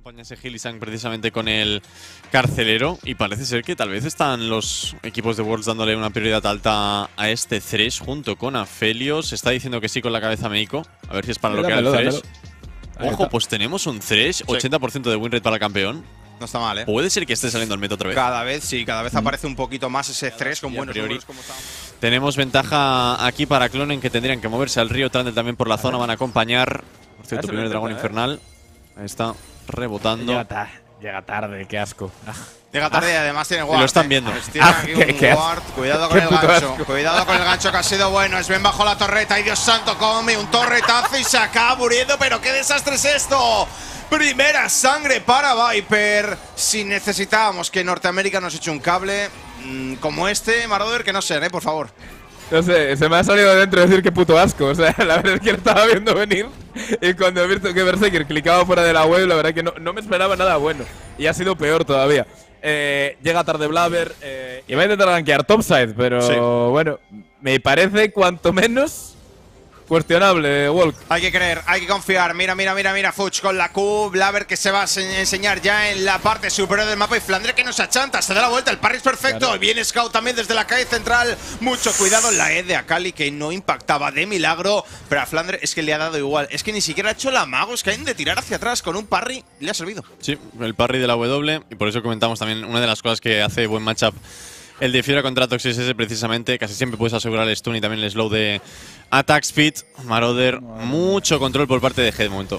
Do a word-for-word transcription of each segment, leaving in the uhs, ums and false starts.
acompaña ese Hylissang precisamente con el carcelero y parece ser que tal vez están los equipos de Worlds dándole una prioridad alta a este Thresh junto con Aphelios. Está diciendo que sí con la cabeza Meiko. A ver si es para lo que era el Thresh. Ojo, pues tenemos un Thresh, ochenta por ciento de win rate para el campeón. No está mal, ¿eh? Puede ser que esté saliendo al meta otra vez. Cada vez, sí, cada vez mm. aparece un poquito más ese Thresh con buenos números como está. Tenemos ventaja aquí para Clonen, que tendrían que moverse al río. Trundle también por la zona, van a acompañar. Por cierto, primer dragón infernal. Ahí está, rebotando. Llega, ta llega tarde, qué asco. Llega tarde y además tiene ward. Lo están viendo. Eh. Tiene aquí un ward. Cuidado con el gancho. Asco. Cuidado con el gancho que ha sido bueno. Sven bajo la torreta. ¡Ay, Dios santo! Come un torretazo y se acaba muriendo. ¡Pero qué desastre es esto! Primera sangre para Viper. Si necesitábamos que Norteamérica nos eche un cable mmm, como este, Marauder, que no sé, ¿eh? Por favor. No sé, se me ha salido de dentro decir que puto asco. O sea, la verdad es que lo estaba viendo venir. Y cuando he visto que Berserker clicaba fuera de la web, la verdad es que no, no me esperaba nada bueno. Y ha sido peor todavía. Eh, llega tarde Blaber. Eh, iba a intentar gankear topside, pero sí. Bueno, me parece cuanto menos cuestionable, Walk. Hay que creer, hay que confiar. Mira, mira, mira, mira, Fuchs con la Q. Blaber que se va a enseñar ya en la parte superior del mapa. Y Flandre que nos achanta, se da la vuelta. El parry es perfecto. Claro. Viene Scout también desde la calle central. Mucho cuidado en la E de Akali, que no impactaba de milagro. Pero a Flandre es que le ha dado igual. Es que ni siquiera ha hecho la magos que hay de tirar hacia atrás con un parry. Le ha servido. Sí, el parry de la W. Y por eso comentamos también una de las cosas que hace buen matchup el de Fiora contra Toxis ese precisamente. Casi siempre puedes asegurar el stun y también el slow de attack speed. Marauder, mucho control por parte de G de momento.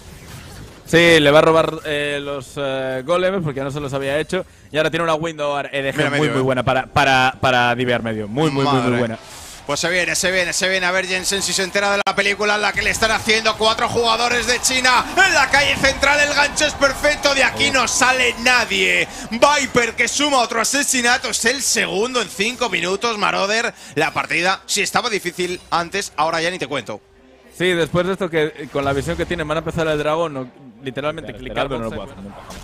Sí, le va a robar eh, los eh, golems porque no se los había hecho. Y ahora tiene una window E D G muy, medio, muy eh. buena para, para, para divear medio. Muy, muy, muy, muy buena. Pues se viene, se viene, se viene. A ver Jensen si se entera de la película en la que le están haciendo cuatro jugadores de China en la calle central. El gancho es perfecto. De aquí no sale nadie. Viper que suma otro asesinato. Es el segundo en cinco minutos, Marauder. La partida sí estaba difícil antes, ahora ya ni te cuento. Sí, después de esto que con la visión que tiene van a empezar el dragón, no, literalmente claro, clicando no lo puedo hacer.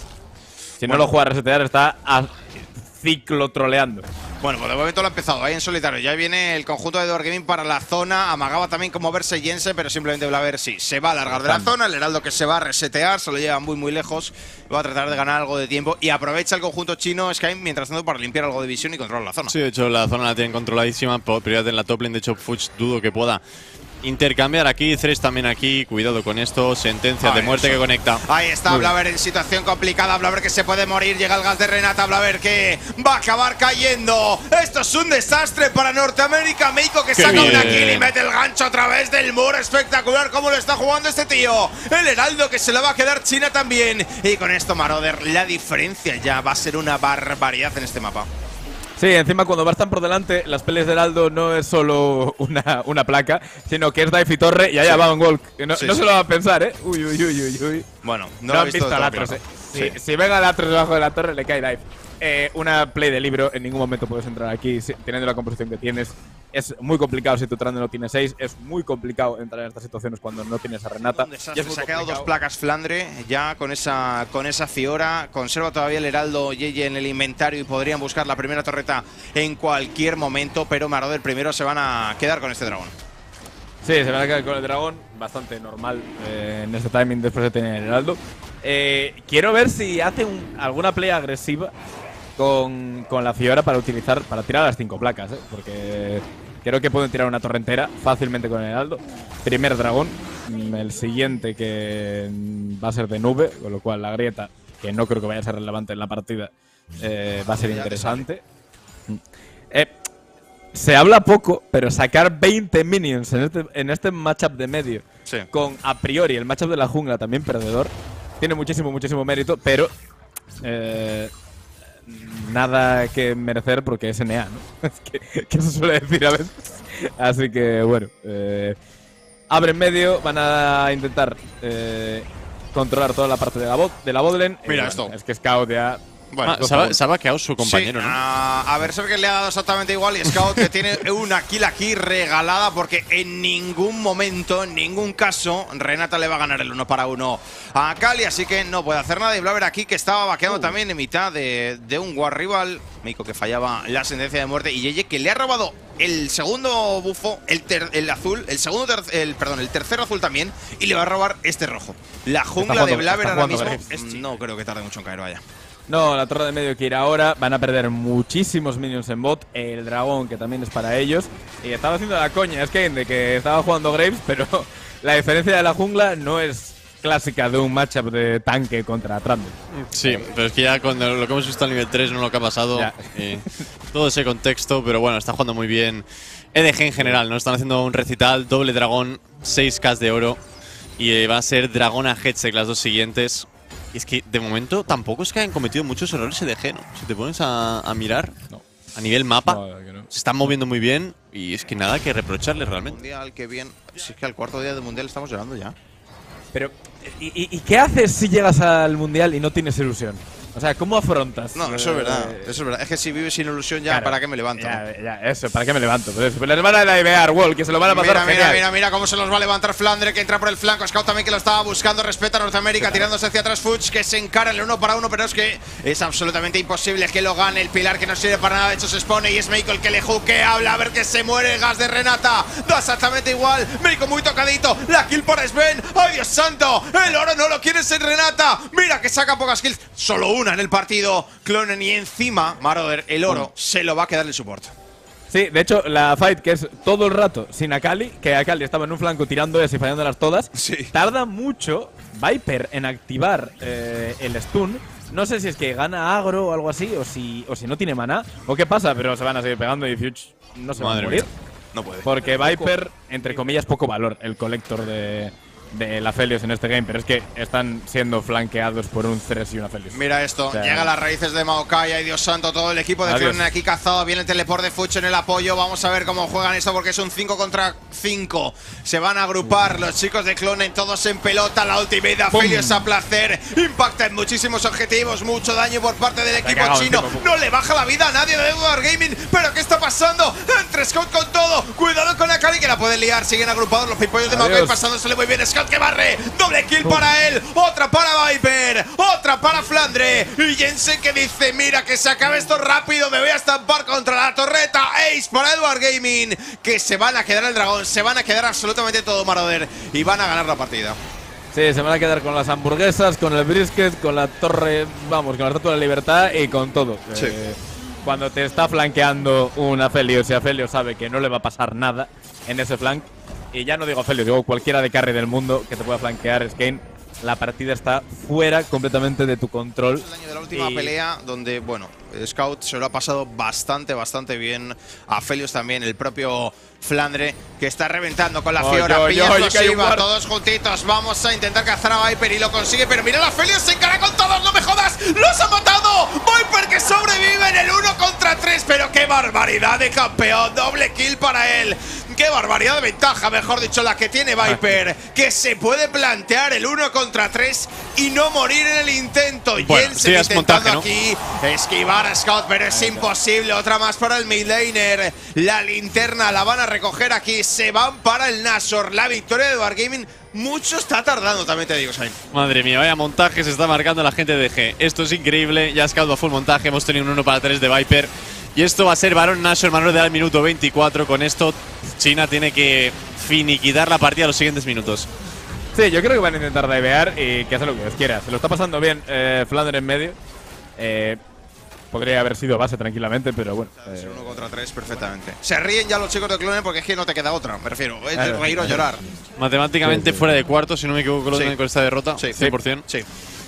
Si bueno. no lo juega a resetear está a ciclo troleando. Bueno, pues de momento lo ha empezado ahí en solitario. Ya viene el conjunto de Door Gaming para la zona. Amagaba también como verse Jensen, pero simplemente Blaber sí. Se va a alargar de la zona. El Heraldo que se va a resetear, se lo lleva muy muy lejos. Va a tratar de ganar algo de tiempo. Y aprovecha el conjunto chino Sky mientras tanto para limpiar algo de visión y controlar la zona. Sí, de hecho la zona la tienen controladísima. Prioridad en la top lane. De hecho, Fuchs dudo que pueda intercambiar aquí, Thresh también aquí, cuidado con esto, sentencia Ay, de muerte eso. que conecta. Ahí está Blaber en situación complicada, Blaber que se puede morir, llega el gas de Renata, Blaber que va a acabar cayendo. Esto es un desastre para Norteamérica, Meiko que Qué saca bien. una kill y mete el gancho a través del muro, espectacular cómo lo está jugando este tío. El Heraldo que se le va a quedar China también. Y con esto Marauder, la diferencia ya va a ser una barbaridad en este mapa. Sí, encima cuando vas tan por delante, las peleas de Heraldo no es solo una, una placa, sino que es dive y torre y allá sí. va un Walk. No, sí, no sí. se lo va a pensar, ¿eh? Uy, uy, uy, uy, uy. Bueno, no, no lo han he visto, visto al Atros, ¿eh? Sí. Si, si venga el Atros debajo de la torre, le cae dive. Eh, una play de libro, en ningún momento puedes entrar aquí si, teniendo la composición que tienes. Es muy complicado si tu Trundle no tiene seis. Es muy complicado entrar en estas situaciones cuando no tienes a Renata. Ya se ha quedado dos placas Flandre ya con esa, con esa Fiora. Conserva todavía el Heraldo Yeye en el inventario y podrían buscar la primera torreta en cualquier momento. Pero Marauder primero se van a quedar con este dragón. Sí, se van a quedar con el dragón. Bastante normal eh, en este timing después de tener el Heraldo. Eh, quiero ver si hace un, alguna play agresiva con, con la Fiora para utilizar para tirar las cinco placas, ¿eh? Porque creo que pueden tirar una torre entera fácilmente con el Heraldo. Primer dragón, el siguiente que va a ser de nube, con lo cual la grieta, que no creo que vaya a ser relevante en la partida, eh, va a ser interesante. Eh, se habla poco, pero sacar veinte minions en este, en este matchup de medio, sí. con a priori el matchup de la jungla también perdedor, tiene muchísimo, muchísimo mérito, pero eh, nada que merecer porque es N A, ¿no? que, que se suele decir a veces. Así que, bueno, eh, abren medio, van a intentar eh, controlar toda la parte de la bot, de la botlane. Mira eh, esto. Bueno, es que Scout ya… Bueno, ah, se, ha, se ha vaqueado su compañero, sí, ¿no? A, a ver, sé que le ha dado exactamente igual y Scout que tiene una kill aquí regalada porque en ningún momento, en ningún caso, Renata le va a ganar el uno para uno a Akali, así que no puede hacer nada. Y Blaber aquí que estaba vaqueando uh. también en mitad de, de un war rival. Meiko que fallaba la sentencia de muerte y Yeye que le ha robado el segundo bufo, el, ter, el azul, el segundo, ter, el, perdón, el tercero azul también, y le va a robar este rojo. La jungla jugando, de Blaber ahora mismo es, no creo que tarde mucho en caer, vaya. No, la torre de medio que ir ahora, van a perder muchísimos minions en bot, el dragón que también es para ellos. Y estaba haciendo la coña, es que de que estaba jugando Graves, pero la diferencia de la jungla no es clásica de un matchup de tanque contra Trundle. Sí, pero es que ya con lo que hemos visto al nivel tres, no lo que ha pasado, eh, todo ese contexto, pero bueno, está jugando muy bien E D G en general, ¿no? Están haciendo un recital, doble dragón, seis K de oro, y eh, va a ser dragón a Headsec las dos siguientes. Y es que de momento tampoco es que hayan cometido muchos errores E D G, ¿no? Si te pones a, a mirar, no. a nivel mapa, no, no. se están moviendo muy bien y es que nada que reprocharles realmente. Mundial, qué bien. Si es que al cuarto día del mundial estamos llorando ya. Pero, ¿y, y, ¿y qué haces si llegas al mundial y no tienes ilusión? O sea, ¿cómo afrontas? No, eso es verdad, eso es verdad. Es que si vives sin ilusión ya, claro, ¿para qué me levanto? Ya, ya, eso, ¿para qué me levanto? Pero eso, pues les van a divear Wall, que se lo van a pasar mira, genial. Mira, mira, mira cómo se los va a levantar Flandre, que entra por el flanco. Scout también que lo estaba buscando, respeta a Norteamérica, sí, tirándose hacia atrás. Fuchs, que se encara el uno para uno, pero es que es absolutamente imposible que lo gane. El pilar que no sirve para nada, de hecho se expone y es Meiko el que le juquea. Habla a ver que se muere el gas de Renata. Da exactamente igual. Meiko muy tocadito. La kill por Sven. ¡Ay, Dios santo! El oro no lo quiere ser Renata. Mira que saca pocas kills. Solo una en el partido. Clonen y encima, Marauder, el oro, se lo va a quedar el support. Sí, de hecho, la fight que es todo el rato sin Akali, que Akali estaba en un flanco tirando y fallándolas todas, sí. tarda mucho Viper en activar eh, el stun. No sé si es que gana agro o algo así, o si, o si no tiene maná, o qué pasa, pero se van a seguir pegando y Fuchs no se va a morir. Mía. No puede. Porque Viper, entre comillas, poco valor, el colector de... de la Aphelios en este game, pero es que están siendo flanqueados por un Thresh y una Aphelios. Mira esto, o sea, llega a las raíces de Maokai, ay Dios santo, todo el equipo de Clonen aquí cazado, viene el teleport de Fuchs en el apoyo, vamos a ver cómo juegan esto porque es un cinco contra cinco, se van a agrupar los chicos de Clonen, todos en pelota, la ultimate de Aphelios a placer, impacta en muchísimos objetivos, mucho daño por parte del equipo chino, no le baja la vida a nadie de Edward Gaming, pero ¿qué está pasando? Entre Scout con todo, cuidado con Akali que la puede liar, siguen agrupados los pipollos de Maokai pasándosele muy bien, Scout que barre, doble kill para él, otra para Viper, otra para Flandre y Jensen que dice, mira que se acabe esto rápido, me voy a estampar contra la torreta, ace para Edward Gaming, que se van a quedar el dragón, se van a quedar absolutamente todo Marauder y van a ganar la partida. Sí, se van a quedar con las hamburguesas, con el brisket, con la torre, vamos, con la estatua de la libertad y con todo. Sí. Eh, cuando te está flanqueando un Aphelios y Aphelios sabe que no le va a pasar nada en ese flank, y ya no digo Aphelios, digo cualquiera de carry del mundo que te pueda flanquear, Skane, la partida está fuera completamente de tu control. Es el año de la última y... pelea donde, bueno, Scout se lo ha pasado bastante, bastante bien. A Aphelios también, el propio Flandre, que está reventando con la oh, Fiora. Yo, Pilla yo, explosiva, yo, todos juntitos. Vamos a intentar cazar a Viper y lo consigue, pero mira, la Aphelios se encara con todos, no me jodas. ¡Los ha matado! Viper que sobrevive en el uno contra tres, pero qué barbaridad de campeón. Doble kill para él. Qué barbaridad de ventaja, mejor dicho, la que tiene Viper, que se puede plantear el uno contra tres y no morir en el intento. Bueno, Jensen sí, intentando montaje, ¿no? aquí esquivar a Scout, pero es imposible. Otra más para el mid laner. La linterna la van a recoger aquí. Se van para el Nashor. La victoria de Edward Gaming. Mucho está tardando, también te digo, Sain. Madre mía, vaya montaje se está marcando la gente de G. Esto es increíble. Ya Scout a full montaje. Hemos tenido un uno para tres de Viper. Y esto va a ser Barón Nashor, Manuel del minuto veinticuatro. Con esto, China tiene que finiquitar la partida los siguientes minutos. Sí, yo creo que van a intentar divear y que hace lo que Dios quiera. Se lo está pasando bien eh, Flandre en medio. Eh, podría haber sido base tranquilamente, pero bueno. Eh. Ser uno contra tres perfectamente. Se ríen ya los chicos de Clonen porque es que no te queda otra, me refiero. Es de reír o llorar. Matemáticamente sí, sí. fuera de cuarto, si no me equivoco, Clonen sí. con esta derrota. Sí, cien por cien. Sí.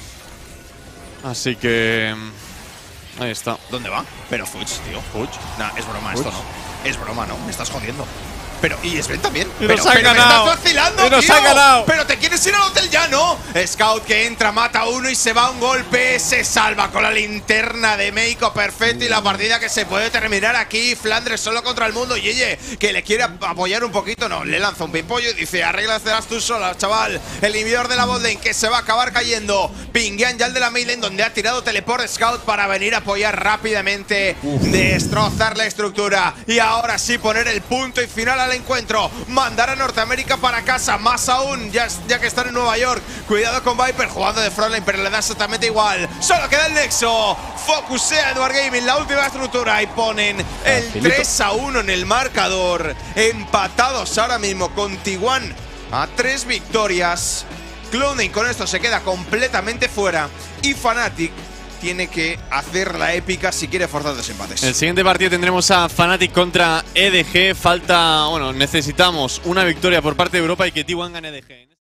Así que… ahí está. ¿Dónde va? Pero Fuchs, tío. Fuchs. Nah, es broma Fuchs. esto, ¿no? Es broma, ¿no? Me estás jodiendo. Pero, y Sven también. Y pero, nos ha pero ganado. me estás vacilando, y nos tío. ha ganado. Pero te quieres ir al hotel ya, ¿no? Scout que entra, mata a uno y se va a un golpe. Se salva con la linterna de Meiko. Perfecto. Y la partida que se puede terminar aquí. Flandre solo contra el mundo. Yeye, que le quiere apoyar un poquito. No, le lanza un pimpollo y dice: arréglaselas tú sola, chaval. El inhibidor de la botlane que se va a acabar cayendo. Pinguean ya el de la midlane, donde ha tirado teleport Scout para venir a apoyar rápidamente. Uf. Destrozar la estructura. Y ahora sí poner el punto y final a al encuentro. Mandar a Norteamérica para casa, más aún, ya, ya que están en Nueva York. Cuidado con Viper jugando de frontline, pero le da exactamente igual. Solo queda el nexo. Focusea Edward Gaming, la última estructura, y ponen el tres a uno en el marcador. Empatados ahora mismo con T uno a tres victorias. Cloud nine con esto se queda completamente fuera. Y Fnatic tiene que hacer la épica si quiere forzar dos empates. El siguiente partido tendremos a Fnatic contra E D G. Falta, bueno, necesitamos una victoria por parte de Europa y que T uno gane E D G.